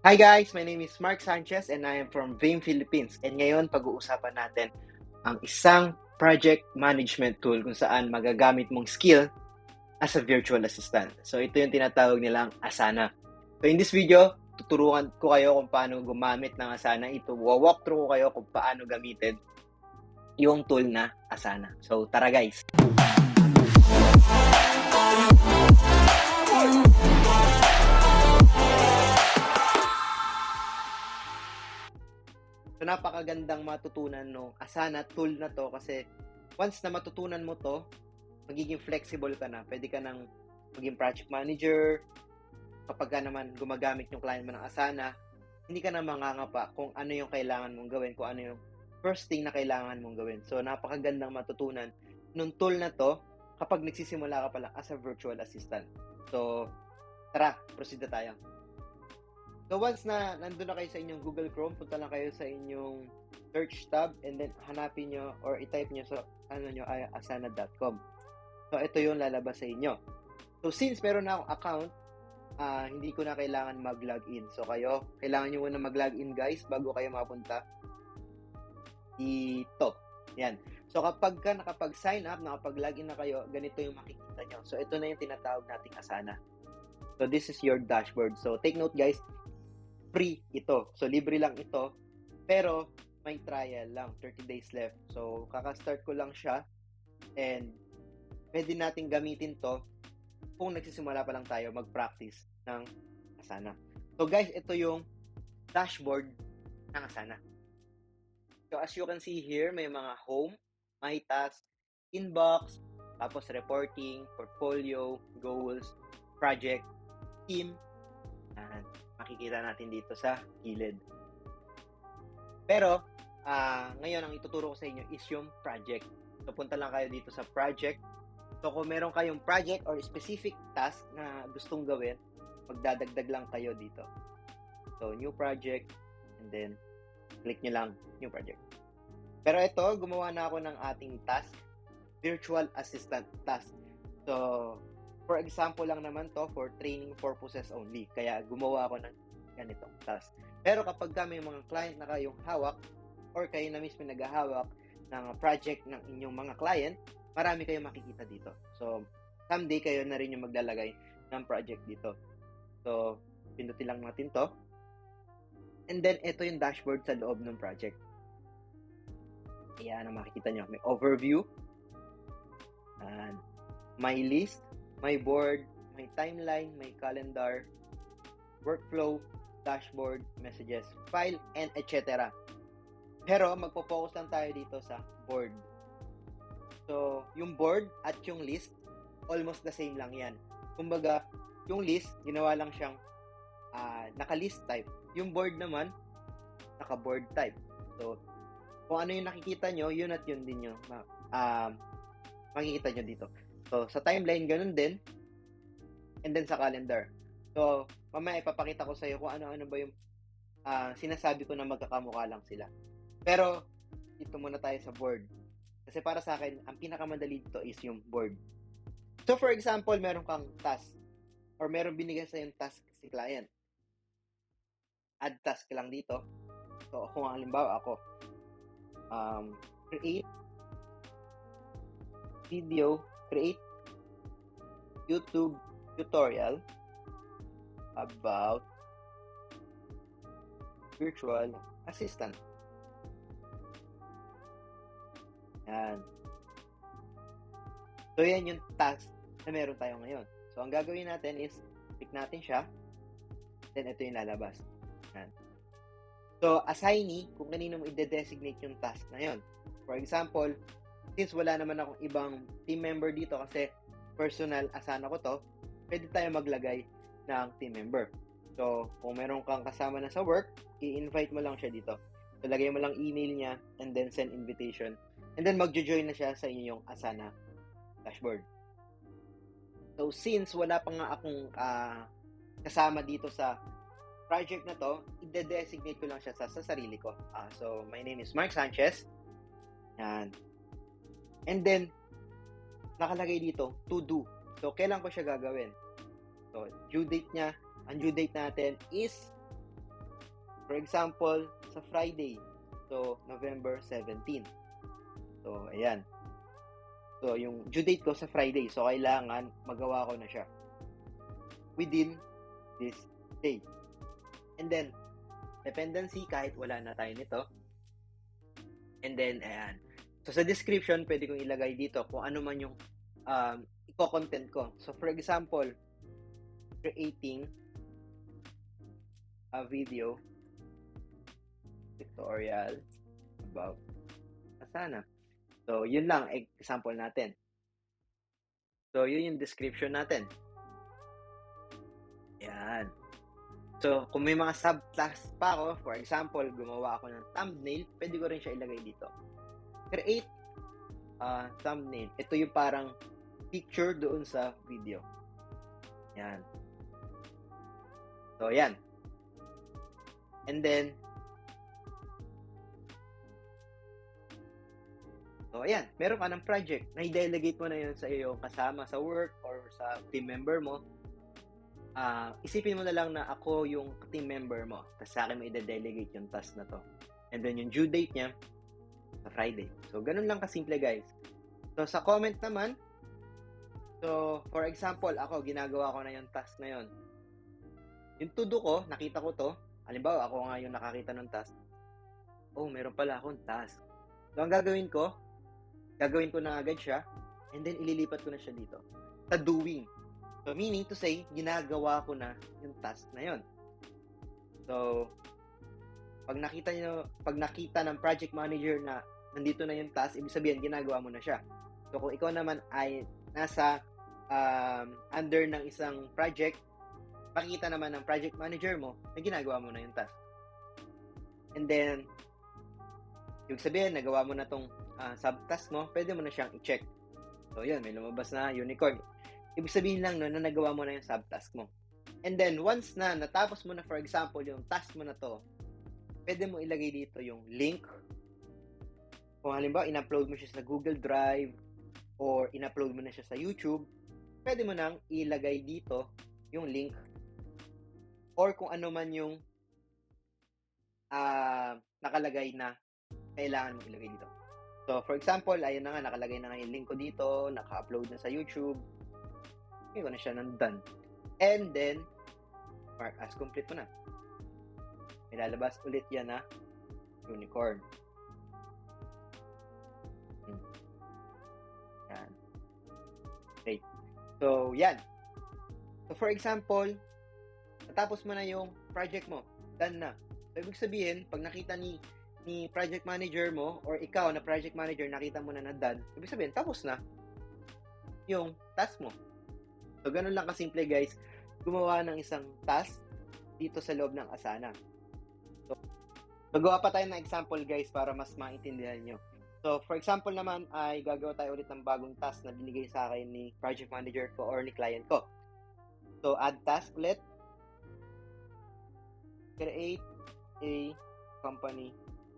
Hi guys, my name is Mark Sanchez and I am from Vein Philippines. And ngayon pag-uusapan natin ang isang project management tool kung saan magagamit mong skill as a virtual assistant. So ito yung tinatawag nilang Asana. So in this video, tuturuan ko kayo kung paano gumamit ng Asana. Ito, walkthrough ko kayo kung paano gamitin yung tool na Asana. So tara guys! So, napakagandang matutunan no Asana tool na to kasi once na matutunan mo to, magiging flexible ka na. Pwede ka nang maging project manager. Kapag ka naman gumagamit yung client mo ng Asana, hindi ka na mangangapa kung ano yung kailangan mong gawin, kung ano yung first thing na kailangan mong gawin. So, napakagandang matutunan nung tool na to kapag nagsisimula ka pa lang as a virtual assistant. So, tara, proceed na tayo. So once na nandun na kayo sa inyong Google Chrome, punta lang kayo sa inyong search tab and then hanapin nyo or i-type nyo sa asana.com. So ito yung lalabas sa inyo. So since meron na akong account, hindi ko na kailangan mag-login. So kayo, kailangan nyo muna mag-login guys bago kayo mapunta dito. Yan. So kapag ka nakapag-sign up, nakapag-login na kayo, ganito yung makikita nyo. So ito na yung tinatawag nating Asana. So this is your dashboard. So take note guys, free ito. So, libre lang ito. Pero, may trial lang. 30 days left. So, kaka-start ko lang siya. And, pwede natin gamitin to kung nagsisimula pa lang tayo mag-practice ng Asana. So, guys, ito yung dashboard ng Asana. So, as you can see here, may mga home, my task, inbox, tapos reporting, portfolio, goals, project, team, and makikita natin dito sa gilid. Pero, ngayon ang ituturo ko sa inyo is yung project. So, punta lang kayo dito sa project. So, kung meron kayong project or specific task na gustong gawin, magdadagdag lang kayo dito. So, new project, and then, click nyo lang new project. Pero ito, gumawa na ako ng ating task, virtual assistant task. So, for example lang naman to for training purposes only. Kaya gumawa ako ng ganitong task. Pero kapag may mga client na kayong hawak or kayo na mismo naghahawak ng project ng inyong mga client, marami kayong makikita dito. So, someday kayo na rin yung maglalagay ng project dito. So, pindutin lang natin to. And then, ito yung dashboard sa loob ng project. Ayan ang makikita nyo. May overview. And my list. My board, my timeline, my calendar, workflow, dashboard, messages, file, and etc. Pero magpo-focus lang tayo dito sa board. So, yung board at yung list, almost the same lang yan. Kumbaga, yung list, ginawa lang siyang naka-list type. Yung board naman, naka-board type. So, kung ano yung nakikita nyo, yun at yun din yung makikita nyo dito. So, sa timeline, ganun din. And then sa calendar. So, mamaya ipapakita ko sa iyo kung ano-ano ba yung sinasabi ko na magkakamukha lang sila. Pero, dito muna tayo sa board. Kasi para sa akin, ang pinakamadali dito is yung board. So, for example, meron kang task or meron binigay sa yung task si client. Add task lang dito. So, kung halimbawa ako, create video, create YouTube tutorial about virtual assistant. Yan. So, yan yung task na meron tayo ngayon. So, ang gagawin natin is, click natin siya, then ito yung lalabas. Yan. So, assignee, kung kanino mo i-designate yung task na yon. For example, since wala naman akong ibang team member dito kasi personal Asana ko to, pwede tayo maglagay ng team member. So, kung meron kang kasama na sa work, i-invite mo lang siya dito. So, lagay mo lang email niya and then send invitation. And then, magjo-join na siya sa inyong Asana dashboard. So, since wala pa nga akong kasama dito sa project na to, i-designate ko lang siya sa sarili ko. So, my name is Mark Sanchez. Yan. And then, nakalagay dito, to do. So, kailan ko siya gagawin? So, due date niya, ang due date natin is For example, sa Friday. So, November 17. So, ayan. So, yung due date ko sa Friday. So, kailangan magawa ko na siya within this day. And then, dependency, kahit wala na tayo nito. And then, ayan. So, sa description, pwede kong ilagay dito kung ano man yung i-content ko. So, for example, creating a video tutorial about Asana. So, yun lang, example natin. So, yun yung description natin. Yan. So, kung may mga sub-tasks pa ako, for example, gumawa ako ng thumbnail, pwede ko rin siya ilagay dito. Create thumbnail. Ito yung parang picture doon sa video. Yan. So, yan. And then, so, ayan. Meron ka ng project na i-delegate mo na yun sa iyong kasama sa work or sa team member mo. Isipin mo na lang na ako yung team member mo. Tapos sa akin mo i-delegate yung task na to. And then yung due date niya sa Friday. So, ganun lang kasimple, guys. So, sa comment naman, so, for example, ako, ginagawa ko na yung task na yun. Yung to-do ko, nakita ko to. Halimbawa, ako nga yung nakakita ng task. Oh, meron pala akong task. So, ang gagawin ko na agad siya, and then ililipat ko na siya dito. Sa doing. So, meaning to say, ginagawa ko na yung task na yon. So, pag nakita ng project manager na nandito na yung task, ibig sabihin, ginagawa mo na siya. So, kung ikaw naman ay nasa under ng isang project, makikita naman ng project manager mo na ginagawa mo na yung task. And then, ibig sabihin, nagawa mo na tong subtask mo, pwede mo na siyang i-check. So, yun, may lumabas na unicorn. Ibig sabihin lang no, na nagawa mo na yung subtask mo. And then, once na natapos mo na, for example, yung task mo na to, pwede mo ilagay dito yung link. Kung halimbawa, in-upload mo siya sa Google Drive or in-upload mo na siya sa YouTube, pwede mo nang ilagay dito yung link or kung ano man yung nakalagay na kailangan mo ilagay dito. So, for example, ayun na nga, nakalagay na nga yung link ko dito, naka-upload na sa YouTube. Okay ko na siya ng done. And then, mark as complete mo na. May lalabas ulit yan na unicorn. Yan. Okay. So, yan. So, for example, natapos mo na yung project mo. Done na. So, ibig sabihin, pag nakita ni project manager mo or ikaw na project manager, nakita mo na done, ibig sabihin, tapos na yung task mo. So, ganun lang kasimple, guys, gumawa ng isang task dito sa loob ng Asana. So, magawa pa tayo ng example, guys, para mas maintindihan nyo. So, for example naman, ay gagawa tayo ulit ng bagong task na binigay sa akin ni project manager ko or ni client ko. So, add task ulit. Create a company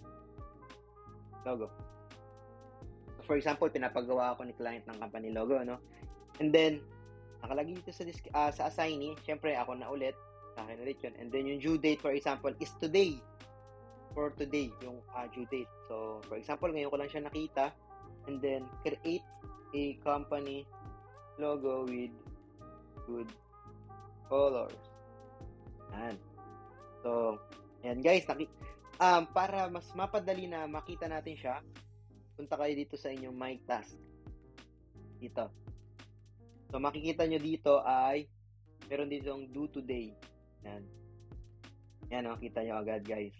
logo. So, for example, pinapagawa ako ni client ng company logo, no? And then, nakalagay dito sa assignee, syempre ako na ulit, sa akin ulit yun. And then yung due date, for example, is today. For today, yung due date. So, for example, ngayon ko lang siya nakita. And then, create a company logo with good colors. Yan. So, yan guys, para mas mapadali na makita natin siya, punta kayo dito sa inyong My Task. Dito. So, makikita nyo dito ay meron dito yung do today. Yan. Yan, makikita nyo agad, guys.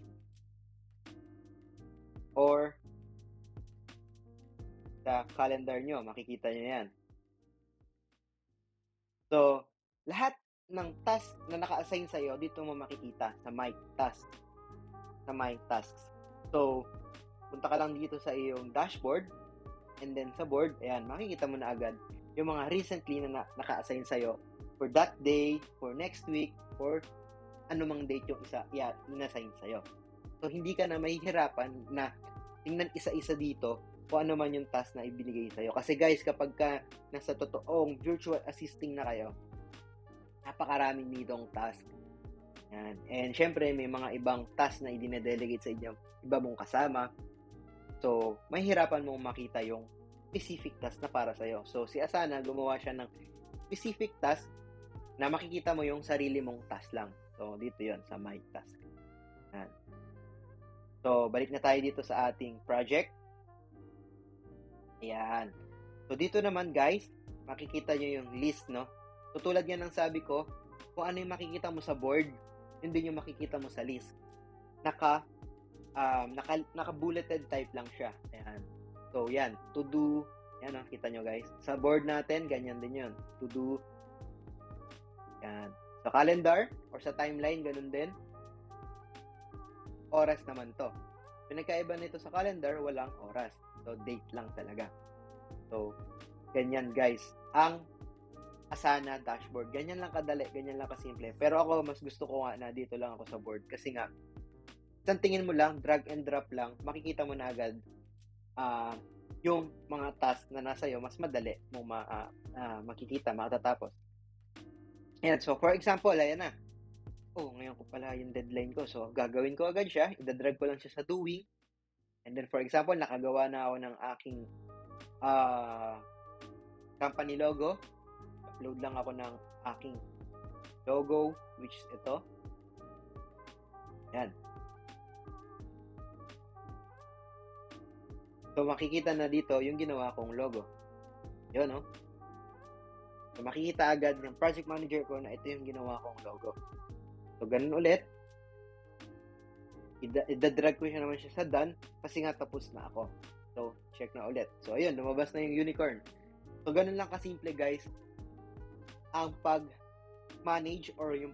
Or, sa calendar nyo, makikita nyo yan. So, lahat ng task na naka-assign sa'yo, dito mo makikita sa My Task. Sa My Tasks. So, punta ka lang dito sa iyong dashboard, and then sa board, ayan, makikita mo na agad yung mga recently na naka-assign sa'yo for that day, for next week, for anumang date yung in-assign sa'yo. So, hindi ka na mahihirapan na tingnan isa-isa dito kung ano man yung task na ibinigay sa'yo. Kasi guys, kapag ka nasa totoong virtual assisting na kayo, napakaraming nitong task. Yan. And syempre, may mga ibang task na i-delegate sa inyo, iba mong kasama. So, mahihirapan mong makita yung specific task na para sa'yo. So, si Asana, gumawa siya ng specific task na makikita mo yung sarili mong task lang. So, dito yon sa My Task. Yan. So, balik na tayo dito sa ating project. Ayan. So, dito naman, guys, makikita nyo yung list, no? So, tulad nga ng sabi ko, kung ano yung makikita mo sa board, yun din yung makikita mo sa list. Naka-bulleted type lang siya. Ayan. So, yan. To do. Yan, nakita nyo, guys. Sa board natin, ganyan din yun. To do. Yan. Sa calendar or sa timeline, ganun din. Oras naman to. Pinagkaiba nito sa calendar, walang oras. So, date lang talaga. So, ganyan, guys. Ang Asana dashboard. Ganyan lang kadali, ganyan lang kasimple. Pero ako, mas gusto ko nga na dito lang ako sa board. Kasi nga, isang tingin mo lang, drag and drop lang, makikita mo na agad yung mga task na nasa iyo, mas madali mo makikita, makatatapos. Ayan, so for example, ayan na. Ngayon ko pala yung deadline ko. So, gagawin ko agad siya. Idadrag ko lang siya sa doing. And then, for example, nakagawa na ako ng aking company logo. Upload lang ako ng aking logo, which is ito. Yan. So, makikita na dito yung ginawa kong logo. Yun, no? So, makikita agad ng project manager ko na ito yung ginawa kong logo. So, ganun ulit. Idadrag ko siya naman siya sa done kasi nga tapos na ako. So, check na ulit. So, ayun, lumabas na yung unicorn. So, ganun lang kasimple, guys, ang pag-manage or yung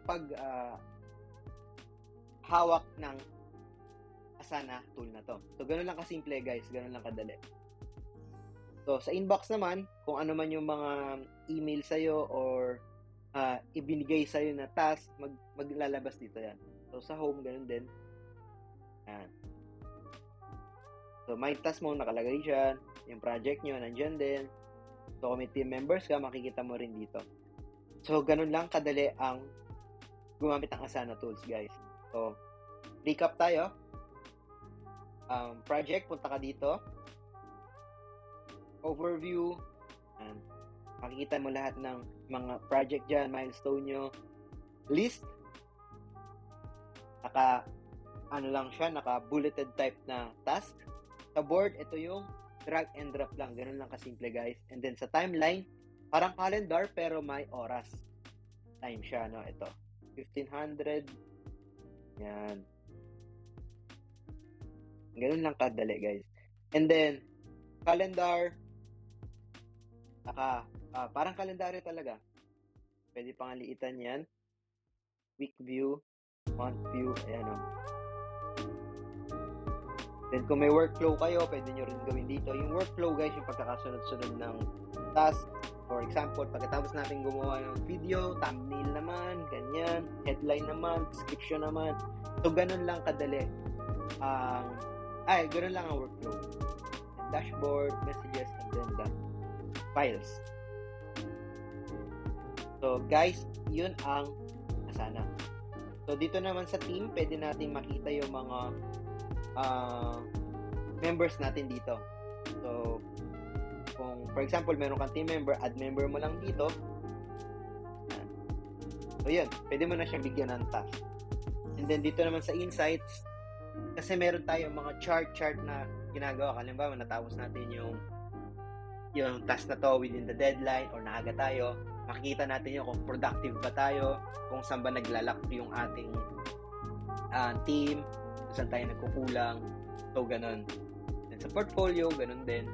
hawak ng Asana tool na to. So, ganun lang kasimple, guys. Ganun lang kadali. So, sa inbox naman, kung ano man yung mga email sa'yo or ibinigay sa'yo na task, maglalabas dito yan. So, sa home, ganun din. Yan. So, my task mo, nakalagay dyan. Yung project nyo, nandyan din. So, kung may team members ka, makikita mo rin dito. So, ganun lang kadali ang gumamit ng Asana tools, guys. So, recap tayo. Project, punta ka dito. Overview. And makikita mo lahat ng mga project dyan, milestone nyo. List. Naka-bulleted type na task. Sa board, ito yung drag and drop lang. Ganun lang kasimple, guys. And then sa timeline, parang calendar pero may oras. Time siya, no? Ito. 1500. Yan. Ganun lang kadali, guys. And then, calendar. Parang kalendaryo talaga. Pwede pang liitan yan. Week view. Month view. Ayan, no? Then, kung may workflow kayo, pwede nyo rin gawin dito. Yung workflow, guys, yung pagkakasunod-sunod ng task. For example, pagkatapos natin gumawa ng video, thumbnail naman, ganyan, headline naman, description naman. So, ganun lang kadali. Ganun lang ang workflow. Dashboard, messages, and then the files. So, guys, yun ang Asana. So, dito naman sa team, pwede natin makita yung mga members natin dito. So, kung for example, meron kang team member, add member mo lang dito. Yan. So, yun. Pwede mo na siyang bigyan ng task. And then, dito naman sa insights, kasi meron tayong mga chart na ginagawa. Halimbawa, natapos natin yung task na to within the deadline or naaga tayo. Makikita natin yung kung productive ba tayo, kung saan ba naglalak yung ating team, kung saan tayo nagkukulang. So, ganun. And sa portfolio, ganun din.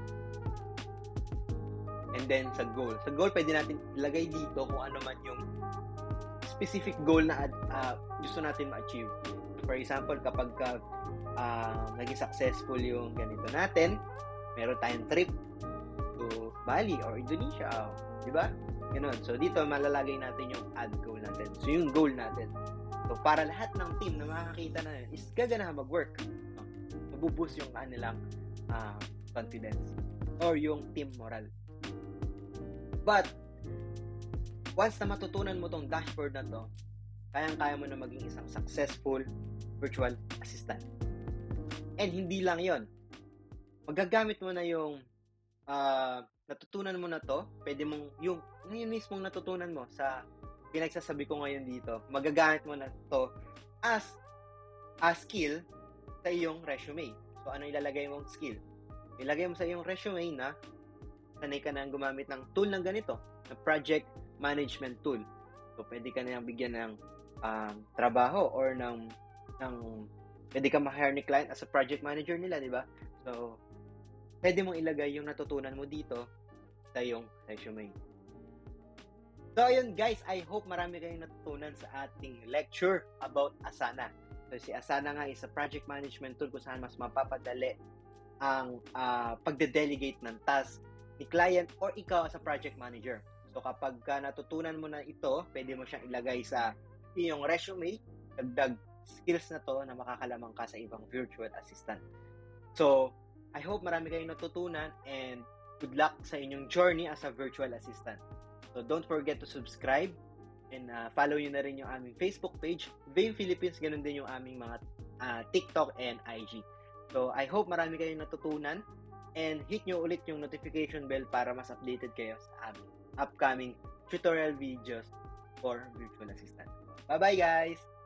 And then, sa goal. Sa goal, pwede natin ilagay dito kung ano man yung specific goal na gusto natin ma-achieve. For example, kapag naging successful yung ganito natin, meron tayong trip to Bali or Indonesia. Di ba? Ganun. So, dito malalagay natin yung add goal natin. So, yung goal natin. So, para lahat ng team na makakita na yun is gaganahan mag-work. Mabuboost yung kanilang confidence or yung team moral. But, once na matutunan mo tong dashboard na to, kayang-kaya mo na maging isang successful virtual assistant. And hindi lang yon, magagamit mo na yung natutunan mo na to, pwede mong, yung ngayon mismong natutunan mo sa pinagsasabi ko ngayon dito, magagamit mo na to as a skill sa iyong resume. So, ano ilalagay mong skill? Ilagay mo sa iyong resume na sanay ka na gumamit ng tool ng ganito, na project management tool. So, pwede ka na bigyan ng trabaho or ng pwede ka ma-hire ni client as a project manager nila, di ba? So, pwede mong ilagay yung natutunan mo dito sa iyong resume. So, ayun guys, I hope marami kayong natutunan sa ating lecture about Asana. So, si Asana nga is a project management tool kung saan mas mapapadali ang pagde-delegate ng task ni client or ikaw as a project manager. So, kapag natutunan mo na ito, pwede mo siyang ilagay sa iyong resume, dagdag skills na to na makakalamang ka sa ibang virtual assistant. So, I hope marami kayong natutunan and good luck sa inyong journey as a virtual assistant. So, don't forget to subscribe and follow nyo na rin yung aming Facebook page, Vame Philippines, ganun din yung aming mga TikTok and IG. So, I hope marami kayong natutunan and hit nyo ulit yung notification bell para mas updated kayo sa aming upcoming tutorial videos for virtual assistant. Bye-bye guys!